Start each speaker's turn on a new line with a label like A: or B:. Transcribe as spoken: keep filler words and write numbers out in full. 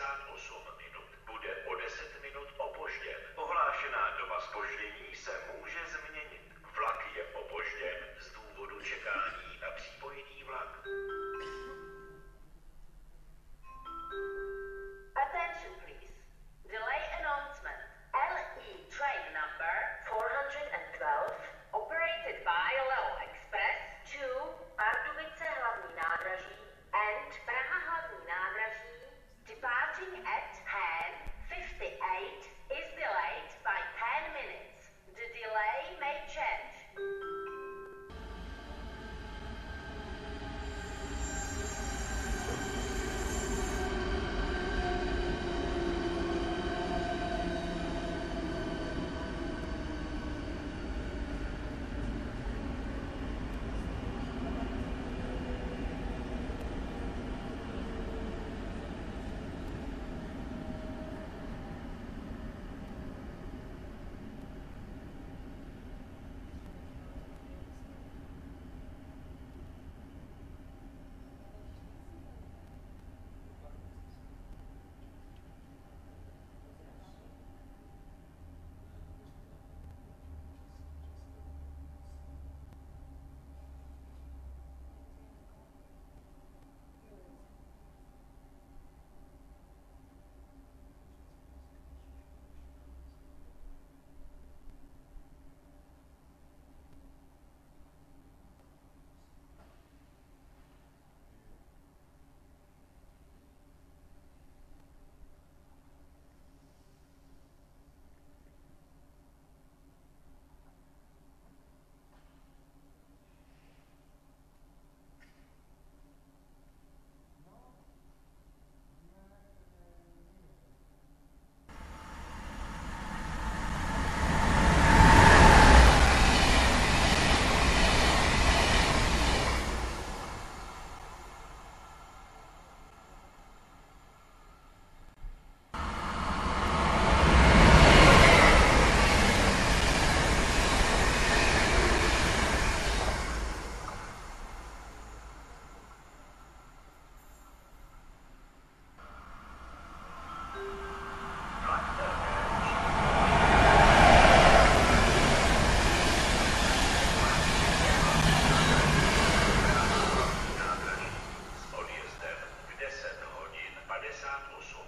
A: padesát osm minut. Bude o deset minut opožděn. Ohlášená doba zpoždění se může změnit. Vlak je opožděn z důvodu čekání na přípojný vlak.
B: Attention please. Delay announcement. L E train number four hundred twelve operated by Leo Express to Pardubice hlavní nádraží and Praha hlavní nádraží departing at ten fifty-eight is delayed by ten minutes. The delay may change.
A: S odjezdem v deset hodin padesát osm